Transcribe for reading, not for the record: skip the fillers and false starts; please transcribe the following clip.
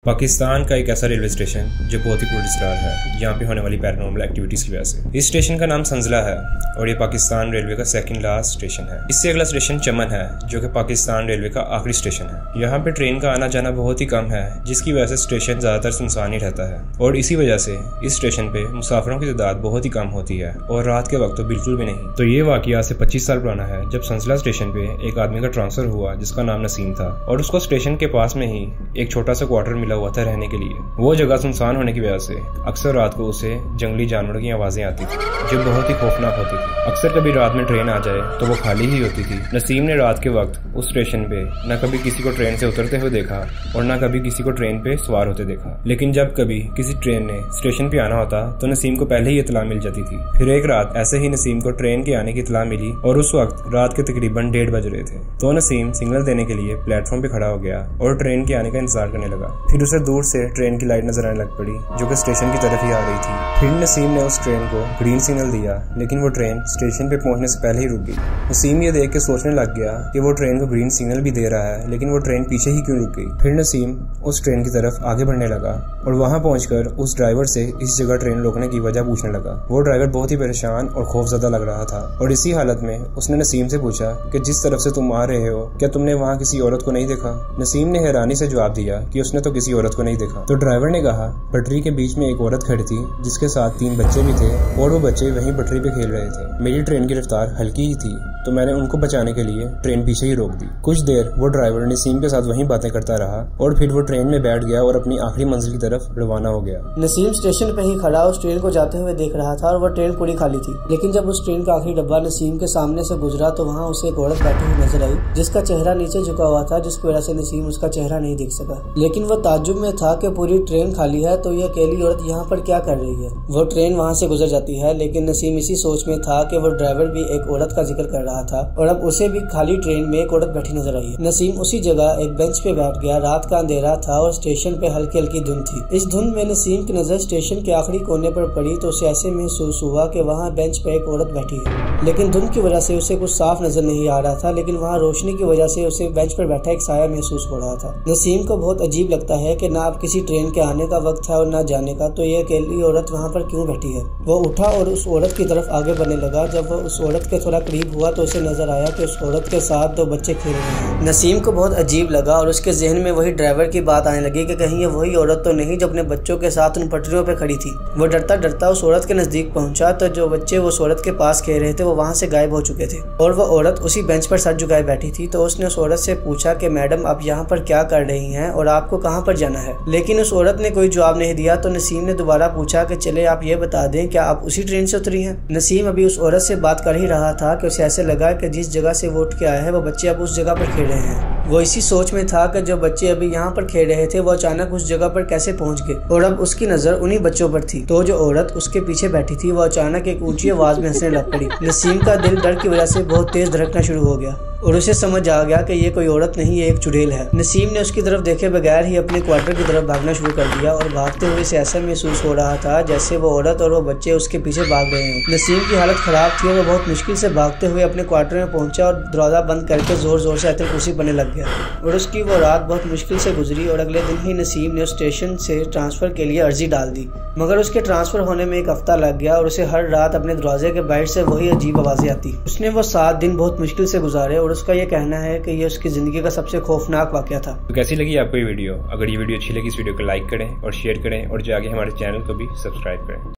पाकिस्तान का एक ऐसा रेलवे स्टेशन जो बहुत ही पुरस्कार है यहाँ पे होने वाली पैरानॉर्मल एक्टिविटीज़ की वजह से। इस स्टेशन का नाम संजला है और ये पाकिस्तान रेलवे का सेकंड लास्ट स्टेशन है। इससे अगला स्टेशन चमन है जो कि पाकिस्तान रेलवे का आखिरी स्टेशन है। यहाँ पे ट्रेन का आना जाना बहुत ही कम है जिसकी वजह से स्टेशन ज़्यादातर सुनसान ही रहता है और इसी वजह से इस स्टेशन पे मुसाफिरों की तादाद बहुत ही कम होती है और रात के वक्त तो बिल्कुल भी नहीं। तो ये वाकया से 25 साल पुराना है जब संजला स्टेशन पे एक आदमी का ट्रांसफर हुआ जिसका नाम नसीम था और उसको स्टेशन के पास में ही एक छोटा सा क्वार्टर मिला हुआ था रहने के लिए। वो जगह सुनसान होने की वजह से अक्सर रात को उसे जंगली जानवरों की आवाजें आती थी जो बहुत ही खौफनाक होती थी। अक्सर कभी रात में ट्रेन आ जाए तो वो खाली ही होती थी। नसीम ने रात के वक्त उस स्टेशन पे न कभी किसी को ट्रेन से उतरते हुए देखा और न कभी किसी को ट्रेन पे सवार होते देखा, लेकिन जब कभी किसी ट्रेन ने स्टेशन पे आना होता तो नसीम को पहले ही इत्तला मिल जाती थी। फिर एक रात ऐसे ही नसीम को ट्रेन के आने की इत्तला मिली और उस वक्त रात के तकरीबन 1:30 बज रहे थे। तो नसीम सिग्नल देने के लिए प्लेटफॉर्म पे खड़ा हो गया और ट्रेन के आने का इंतजार करने लगा। फिर उसे दूर से ट्रेन की लाइट नजर आने लग पड़ी जो कि स्टेशन की तरफ ही आ रही थी। फिर नसीम ने उस ट्रेन को ग्रीन सिग्नल दिया लेकिन वो ट्रेन स्टेशन पे पहुंचने से पहले ही रुक गई। नसीम ये देख के सोचने लग गया कि वो ट्रेन को ग्रीन सिग्नल भी दे रहा है लेकिन वो ट्रेन पीछे ही क्यों रुक गई। फिर नसीम उस ट्रेन की तरफ आगे बढ़ने लगा और वहां पहुंचकर उस ड्राइवर से इस जगह ट्रेन रोकने की वजह पूछने लगा। वो ड्राइवर बहुत ही परेशान और खौफजदा लग रहा था और इसी हालत में उसने नसीम से पूछा कि जिस तरफ से तुम आ रहे हो क्या तुमने वहाँ किसी औरत को नहीं देखा। नसीम ने हैरानी से जवाब दिया कि उसने तो किसी औरत को नहीं देखा। तो ड्राइवर ने कहा पटरी के बीच में एक औरत खड़ी थी जिसके साथ 3 बच्चे भी थे और वो बच्चे वहीं पटरी पे खेल रहे थे। मेरी ट्रेन की रफ्तार हल्की ही थी तो मैंने उनको बचाने के लिए ट्रेन पीछे ही रोक दी। कुछ देर वो ड्राइवर नसीम के साथ वहीं बातें करता रहा और फिर वो ट्रेन में बैठ गया और अपनी आखिरी मंजिल की तरफ रवाना हो गया। नसीम स्टेशन पे ही खड़ा उस ट्रेन को जाते हुए देख रहा था और वह ट्रेन पूरी खाली थी। लेकिन जब उस ट्रेन का आखिरी डब्बा नसीम के सामने से गुजरा तो वहाँ उसे एक औरत बैठी हुई नजर आई जिसका चेहरा नीचे झुका हुआ था जिसकी वजह से नसीम उसका चेहरा नहीं देख सका। लेकिन वो ताज्जुब में था कि पूरी ट्रेन खाली है तो ये अकेली औरत यहाँ पर क्या कर रही है। वो ट्रेन वहाँ से गुजर जाती है लेकिन नसीम इसी सोच में था कि वो ड्राइवर भी एक औरत का जिक्र कर रहा था और अब उसे भी खाली ट्रेन में एक औरत बैठी नजर आई है। नसीम उसी जगह एक बेंच पे बैठ गया। रात का अंधेरा था और स्टेशन पे हल्की हल्की धुंध थी। इस धुंध में नसीम की नजर स्टेशन के आखिरी कोने पर पड़ी तो उसे ऐसे महसूस हुआ कि वहाँ बेंच पे एक औरत बैठी है। लेकिन धुंध की वजह से उसे कुछ साफ नजर नहीं आ रहा था लेकिन वहाँ रोशनी की वजह से उसे बेंच पर बैठा एक साया महसूस हो रहा था। नसीम को बहुत अजीब लगता है कि ना अब किसी ट्रेन के आने का वक्त है और ना जाने का, तो ये अकेली औरत वहाँ पर क्यों बैठी है। वो उठा और उस औरत की तरफ आगे बढ़ने लगा। जब वो उस औरत के थोड़ा करीब हुआ तो उसे नजर आया कि उस औरत के साथ 2 बच्चे खेल रहे हैं। नसीम को बहुत अजीब लगा और उसके जहन में वही ड्राइवर की बात आने लगी कि कहीं ये वही औरत तो नहीं जो अपने बच्चों के साथ उन पटरियों पे खड़ी थी। वो डरता डरता उस औरत के नजदीक पहुंचा तो जो बच्चे उस औरत के पास खेल रहे थे वो वहां से गायब हो चुके थे और वो औरत उसी बेंच पर सर झुकाए बैठी थी। तो उसने उस औरत से पूछा कि मैडम आप यहाँ पर क्या कर रही हैं और आपको कहाँ पर जाना है। लेकिन उस औरत ने कोई जवाब नहीं दिया। तो नसीम ने दोबारा पूछा कि चले आप ये बता दें क्या आप उसी ट्रेन से उतरी हैं। नसीम अभी उस औरत से बात कर ही रहा था कि उसे ऐसे लगा कि जिस जगह से वो उठ के आया है वो बच्चे अब उस जगह पर खेल रहे हैं। वो इसी सोच में था कि जो बच्चे अभी यहाँ पर खेल रहे थे वो अचानक उस जगह पर कैसे पहुँच गए और अब उसकी नजर उन्हीं बच्चों पर थी। तो जो औरत उसके पीछे बैठी थी वो अचानक एक ऊंची आवाज में हंसने लग पड़ी। नसीम का दिल डर की वजह से बहुत तेज धड़कना शुरू हो गया और उसे समझ आ गया कि ये कोई औरत नहीं, ये एक चुड़ैल है। नसीम ने उसकी तरफ देखे बगैर ही अपने क्वार्टर की तरफ भागना शुरू कर दिया और भागते हुए इसे ऐसा महसूस हो रहा था जैसे वो औरत और वो बच्चे उसके पीछे भाग रहे हों। नसीम की हालत खराब थी और वो बहुत मुश्किल से भागते हुए अपने क्वार्टर में पहुंचा और दरवाजा बंद करके जोर जोर से आयतल कुर्सी बनने लग गया और उसकी वो रात बहुत मुश्किल से गुजरी और अगले दिन ही नसीम ने उस स्टेशन से ट्रांसफर के लिए अर्जी डाल दी। मगर उसके ट्रांसफर होने में 1 हफ्ता लग गया और उसे हर रात अपने दरवाजे के बाहर से वही अजीब आवाजें आती। उसने वो 7 दिन बहुत मुश्किल से गुजारे और उसका ये कहना है कि ये उसकी जिंदगी का सबसे खौफनाक वाकया था। तो कैसी लगी आपको ये वीडियो? अगर ये वीडियो अच्छी लगी इस वीडियो को लाइक करें और शेयर करें और जो आगे हमारे चैनल को भी सब्सक्राइब करें।